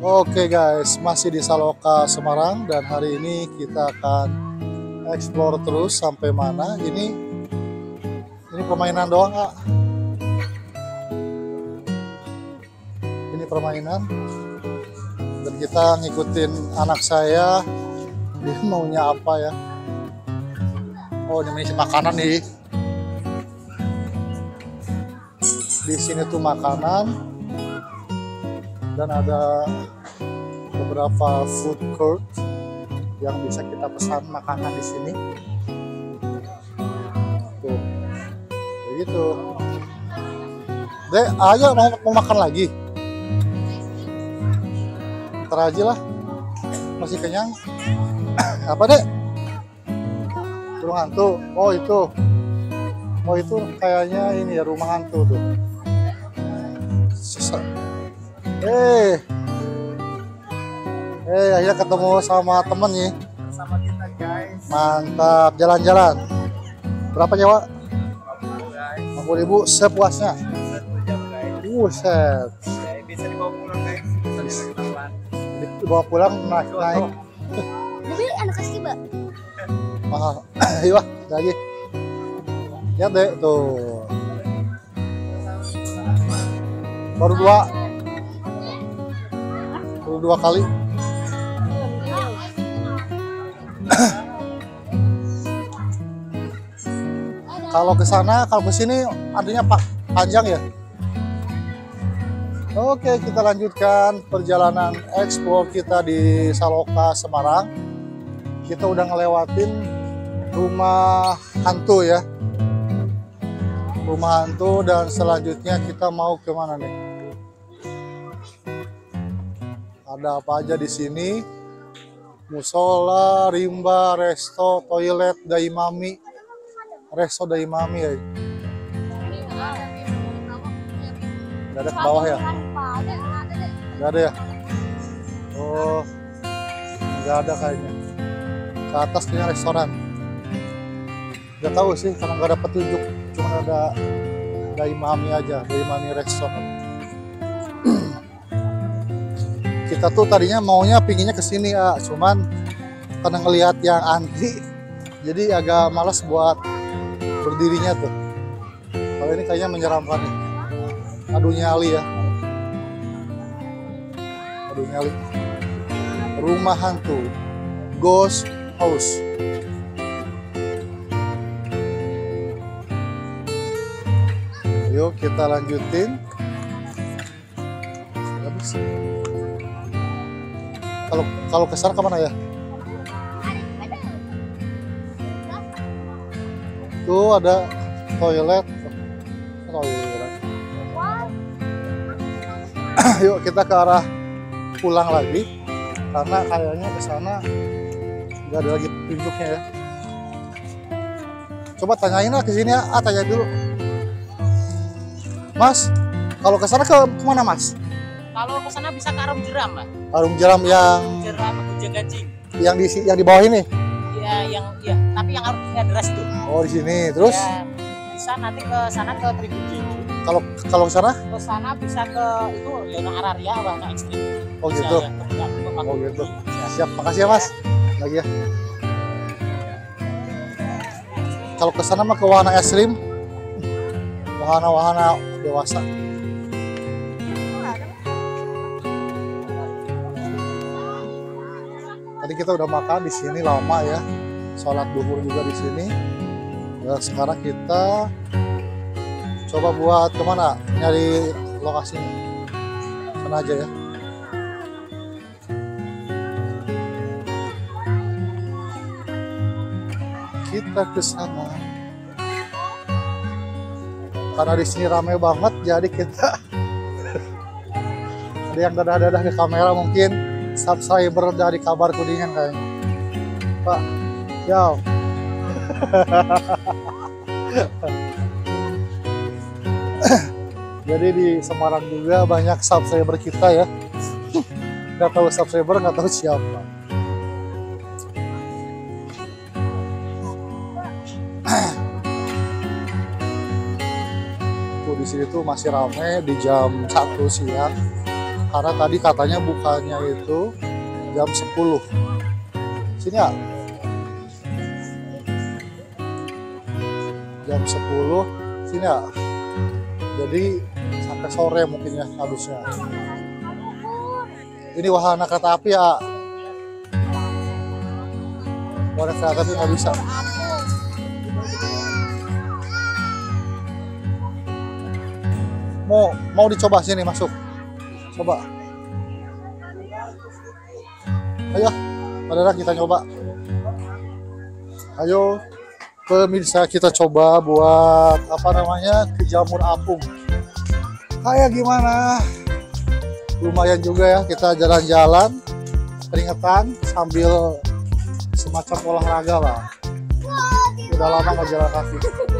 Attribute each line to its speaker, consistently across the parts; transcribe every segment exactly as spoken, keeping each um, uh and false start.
Speaker 1: Oke guys, masih di Saloka Semarang dan hari ini kita akan explore terus sampai mana. Ini ini permainan doang, Kak. Ini permainan dan kita ngikutin anak saya, dia maunya apa ya. Oh, ini isi makanan nih. Di sini tuh makanan dan ada beberapa food court yang bisa kita pesan makanan di sini. Tuh, begitu. Dek, ayo mau, mau makan lagi. Ntar aja lah, masih kenyang. Apa dek? Rumah hantu. Oh itu, oh itu kayaknya ini ya rumah hantu tuh. Eh, eh akhirnya ketemu sama temen nih.
Speaker 2: Sama kita guys.
Speaker 1: Mantap, jalan-jalan. Berapa nyawa? enam puluh ribu sepuasnya.
Speaker 2: Satu jam guys.
Speaker 1: Buset.
Speaker 2: Ya, bisa dibawa pulang guys. Bisa dibawa
Speaker 1: Dibawa pulang naik naik.
Speaker 3: Tapi anak kecil mbak.
Speaker 1: Mahal. Ayo lagi. Ya deh tuh. Baru dua. Baru dua kali. Kalau ke sana, kalau ke sini artinya pak panjang ya. Oke, kita lanjutkan perjalanan explore kita di Saloka Semarang. Kita udah ngelewatin rumah hantu ya. Rumah hantu dan selanjutnya kita mau ke mana nih? Ada apa aja di sini? Musola, rimba, resto, toilet, daimami. Resto daimami ya. Gak ada ke bawah ya? Gak ada ya? Oh, gak ada kayaknya. Ke atas punya restoran. Gak tahu sih karena gak ada petunjuk. Cuma ada daimami aja, daimami restoran. Kita tuh tadinya maunya pinginnya ke sini ya, cuman karena ngelihat yang antri, jadi agak malas buat berdirinya tuh. Kalau ini kayaknya menyeramkan nih. Aduh nyali ya. Aduh nyali. Rumah hantu, ghost house. Yuk kita lanjutin. Habis. Kalau kalau ke sana kemana ya? Tuh ada toilet. Toilet. Yuk kita ke arah pulang lagi karena kayaknya ke sana nggak ada lagi tunjuknya ya. Coba tanyain lah ke sini ya. Ah, tanya dulu. Mas, kalau ke sana ke kemana Mas?
Speaker 2: Kalau ke sana bisa ke Arum Jeram, Mbak.
Speaker 1: Arum Jeram yang
Speaker 2: Jeram Bujang Ganjing.
Speaker 1: yang di yang di bawah ini.
Speaker 2: Iya, yang iya, tapi yang harus address tuh.
Speaker 1: Oh, di sini. Terus
Speaker 2: Ya, bisa nanti ke sana ke Tribun.
Speaker 1: kalau kalau ke sana?
Speaker 2: Ke sana bisa ke itu Yono Araria, Warna Ekstrim.
Speaker 1: Oh
Speaker 2: Bisa,
Speaker 1: gitu.
Speaker 2: ya, ke- ke- ke-
Speaker 1: Oh gitu.
Speaker 2: Bisa.
Speaker 1: Siap, makasih ya Mas. Lagi ya. Kalau ke sana mah ke wahana ekstrim. Wahana-wahana dewasa. Tadi kita udah makan di sini lama ya. Sholat duhur juga di sini. Ya, sekarang kita coba buat kemana? Nyari lokasinya. Sana aja ya. Kita ke sana. Karena di sini ramai banget, jadi kita ada yang dadah-dadah di kamera mungkin subscriber dari Kabar Kuningan kayaknya. Pak, yo. Jadi di Semarang juga banyak subscriber kita ya. Nggak tahu subscriber, nggak tahu siapa. Tuh di sini tuh masih ramai di jam satu siang. Karena tadi katanya bukanya itu jam sepuluh. Sini ya. Jam sepuluh sini ya. Jadi sampai sore mungkin ya harusnya. Ini wahana kereta api ya. Wahana kereta api nggak bisa. Mau mau dicoba sini masuk. Coba. Ayo, saudara kita coba. Ayo, pemirsa kita coba buat apa namanya ke jamur apung. Kayak gimana? Lumayan juga ya kita jalan-jalan, keringetan sambil semacam olahraga lah. Udah lama nggak jalan kaki.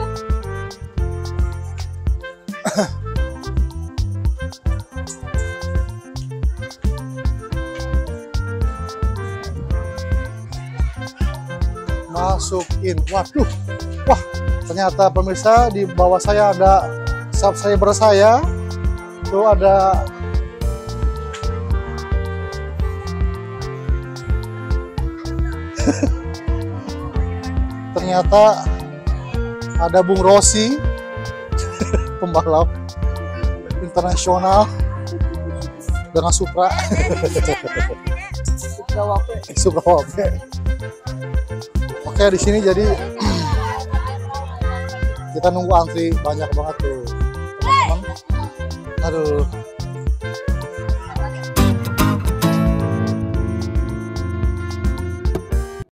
Speaker 1: Masukin, waduh, wah ternyata pemirsa di bawah saya ada subscriber saya, tuh ada ternyata ada Bung Rossi pembalap internasional dengan Supra
Speaker 2: Supra Wape.
Speaker 1: Supra Wape. Oke, di sini jadi kita nunggu antri banyak banget tuh teman-teman. Aduh.